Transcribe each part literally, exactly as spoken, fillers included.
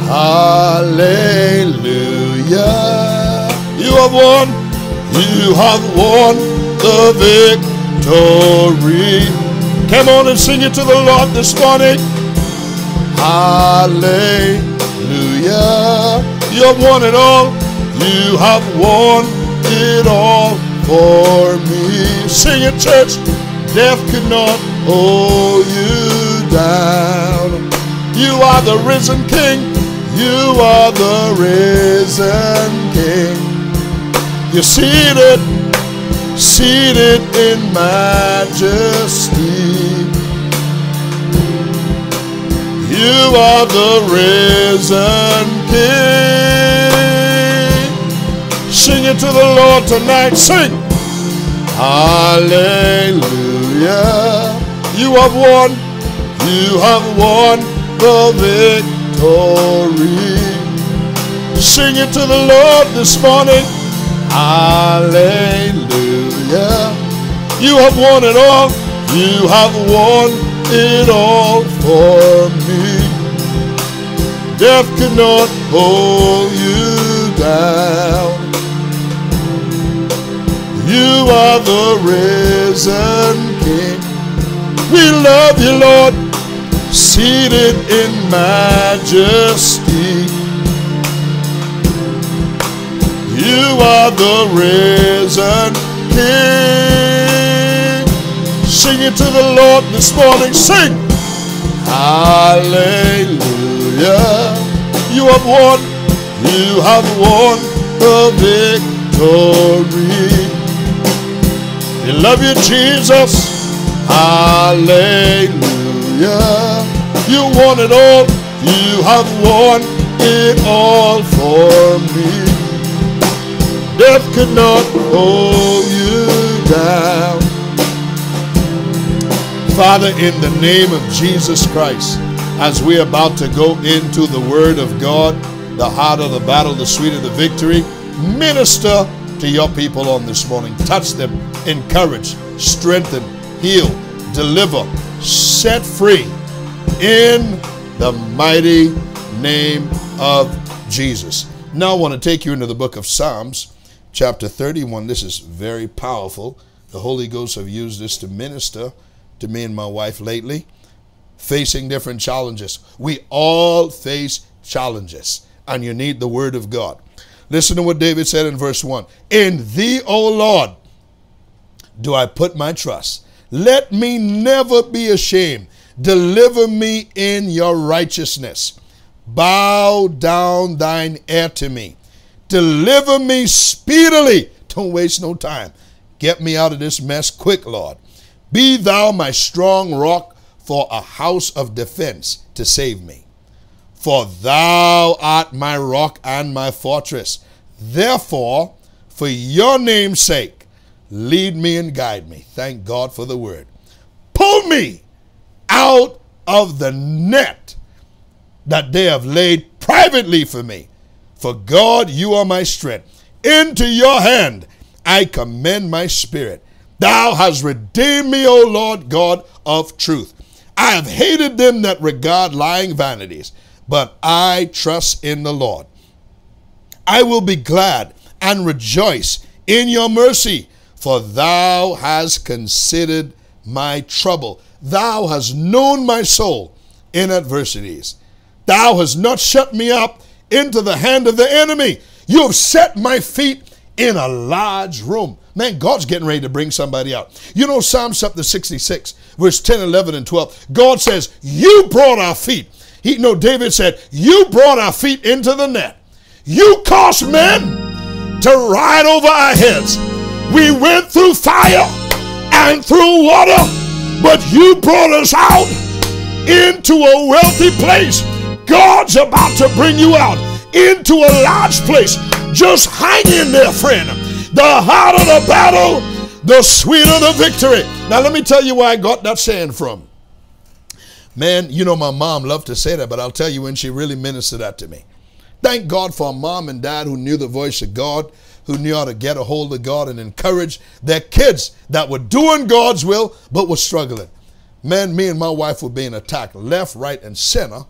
Hallelujah. You have won. You have won the victory. Come on and sing it to the Lord this morning. Hallelujah. You have won it all. You have won it all for me. Sing it, church. Death could not hold you down. You are the risen King. You are the risen King. You're seated, seated in majesty. You are the risen King. Sing it to the Lord tonight. Sing. Hallelujah. You have won. You have won the victory. Sing it to the Lord this morning. Hallelujah. You have won it all. You have won it all for me. Death could not hold you down. You are the risen King. We love you, Lord. Seated in majesty. You are the risen King. Sing it to the Lord this morning. Sing. Hallelujah. You have won. You have won the victory. We love you, Jesus. Hallelujah. You won it all. You have won it all for me. Death could not hold you down. Father, in the name of Jesus Christ, as we're about to go into the Word of God, the heart of the battle, the sweet of the victory, minister to your people on this morning. Touch them, encourage, strengthen, heal, deliver, set free in the mighty name of Jesus. Now I want to take you into the book of Psalms, chapter thirty-one. This is very powerful. The Holy Ghost have used this to minister to me and my wife lately. Facing different challenges. We all face challenges, and you need the Word of God. Listen to what David said in verse one. In thee, O Lord, do I put my trust. Let me never be ashamed. Deliver me in your righteousness. Bow down thine ear to me. Deliver me speedily. Don't waste no time. Get me out of this mess quick, Lord. Be thou my strong rock for a house of defense to save me. For thou art my rock and my fortress. Therefore, for your name's sake, lead me and guide me. Thank God for the word. Pull me out of the net that they have laid privately for me. For God, you are my strength. Into your hand I commend my spirit. Thou hast redeemed me, O Lord God of truth. I have hated them that regard lying vanities, but I trust in the Lord. I will be glad and rejoice in your mercy, for thou hast considered my trouble. Thou hast known my soul in adversities. Thou hast not shut me up into the hand of the enemy. You have set my feet in a large room. Man, God's getting ready to bring somebody out. You know, Psalm chapter sixty-six, verse ten, eleven, and twelve. God says, you brought our feet. He, no, David said, you brought our feet into the net. You caused men to ride over our heads. We went through fire and through water, but you brought us out into a wealthy place. God's about to bring you out into a large place. Just hang in there, friend. The harder the battle, the sweeter the victory. Now, let me tell you where I got that saying from. Man, you know, my mom loved to say that, but I'll tell you when she really ministered that to me. Thank God for a mom and dad who knew the voice of God, who knew how to get a hold of God and encourage their kids that were doing God's will, but were struggling. Man, me and my wife were being attacked left, right, and center.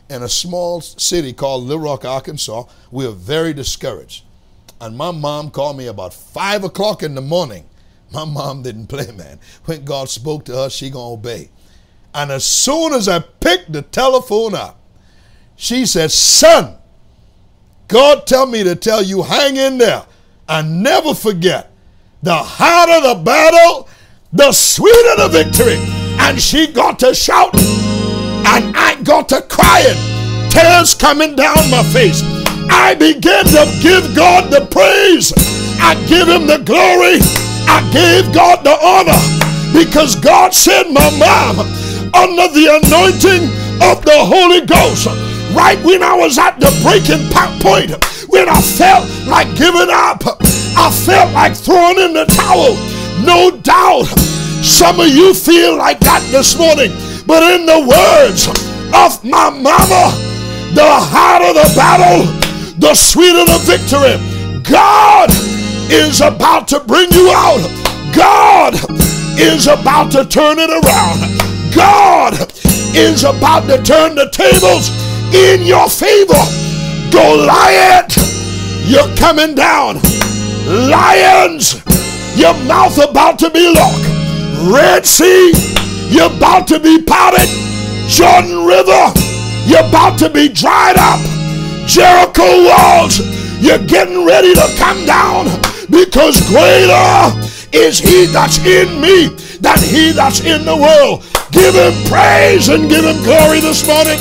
in a small city called Little Rock, Arkansas. We were very discouraged. And my mom called me about five o'clock in the morning. My mom didn't play, man. When God spoke to her, she gonna obey. And as soon as I picked the telephone up, she said, son, God tell me to tell you, hang in there and never forget, the harder the battle, the sweeter the victory. And she got to shout, and I got to crying, tears coming down my face. I began to give God the praise. I give him the glory. I gave God the honor, because God sent my mom under the anointing of the Holy Ghost. Right when I was at the breaking point, when I felt like giving up, I felt like throwing in the towel. No doubt some of you feel like that this morning. But in the words of my mama, the harder the battle, the sweeter the victory. God is about to bring you out. God is about to turn it around. God is about to turn the tables in your favor. Goliath, you're coming down. Lions, your mouth about to be locked. Red Sea, you're about to be parted. Jordan River, you're about to be dried up. Jericho walls, you're getting ready to come down, because greater is he that's in me than he that's in the world. Give him praise and give him glory this morning.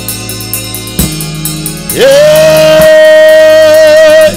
Yeah.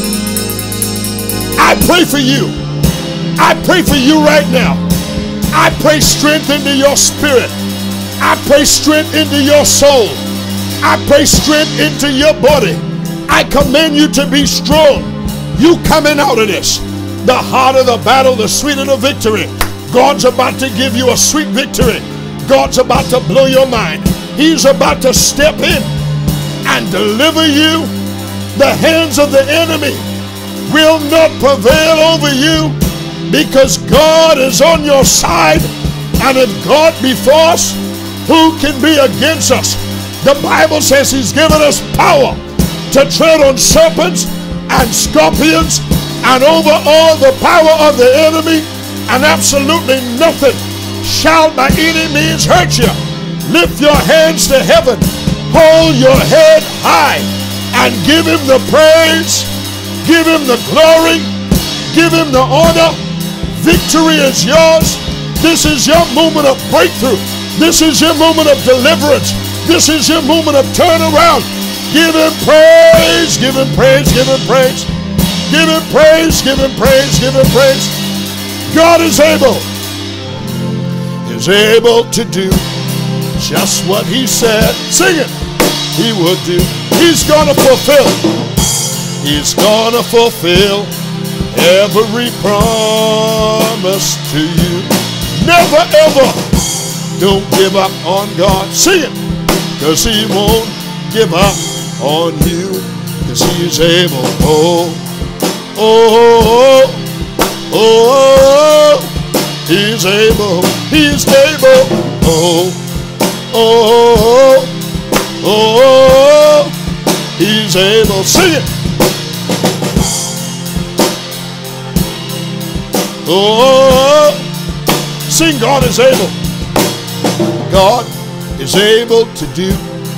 I pray for you. I pray for you right now. I pray strength into your spirit. I pray strength into your soul. I pray strength into your body. I command you to be strong. You coming out of this. The harder the battle, the sweeter the victory. God's about to give you a sweet victory. God's about to blow your mind. He's about to step in and deliver you. The hands of the enemy will not prevail over you, because God is on your side. And if God be for us, who can be against us? The Bible says he's given us power to tread on serpents and scorpions and over all the power of the enemy, and absolutely nothing shall by any means hurt you. Lift your hands to heaven, hold your head high, and give him the praise, give him the glory, give him the honor. Victory is yours. This is your moment of breakthrough. This is your moment of deliverance. This is your moment of turnaround. Give him praise, give him praise, give him praise. Give him praise, give him praise, give him praise. God is able, is able to do just what he said. Sing it. He would do. He's gonna fulfill. He's gonna fulfill every promise to you. Never ever don't give up on God. Sing it. Cause he won't give up on you. Cause he's able. Oh, oh, oh, oh, he's able. He's able. Oh, oh, oh, oh, he's able. Sing it. Oh, sing, God is able. God is able to do.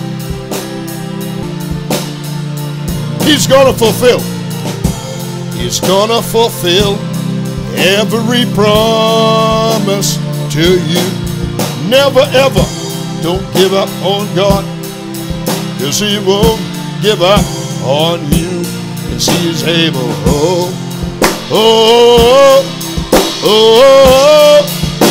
He's going to fulfill. He's going to fulfill every promise to you. Never ever don't give up on God, because he won't give up on you, because he's able. Oh, oh, oh,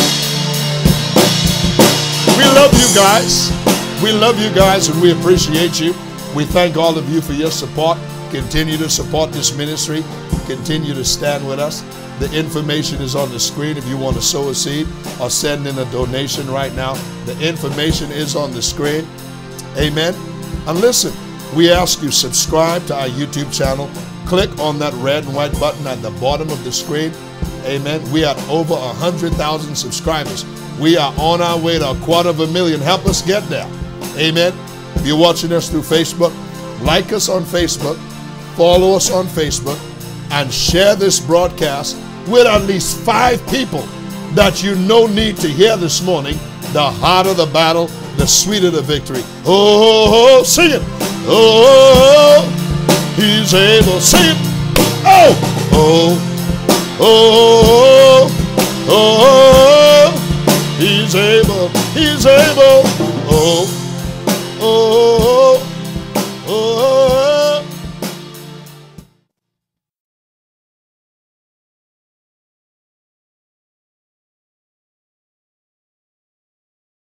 we love you guys. We love you guys, and we appreciate you. We thank all of you for your support. Continue to support this ministry. Continue to stand with us. The information is on the screen if you want to sow a seed or send in a donation right now. The information is on the screen. Amen. And listen, we ask you subscribe to our YouTube channel. Click on that red and white button at the bottom of the screen. Amen. We are over one hundred thousand subscribers. We are on our way to a quarter of a million. Help us get there. Amen. If you're watching us through Facebook, like us on Facebook, follow us on Facebook, and share this broadcast with at least five people that you know need to hear this morning. The harder the battle, the sweeter the victory. Oh, sing it. Oh, he's able. Sing it. Oh, oh, oh, oh, he's able. He's able.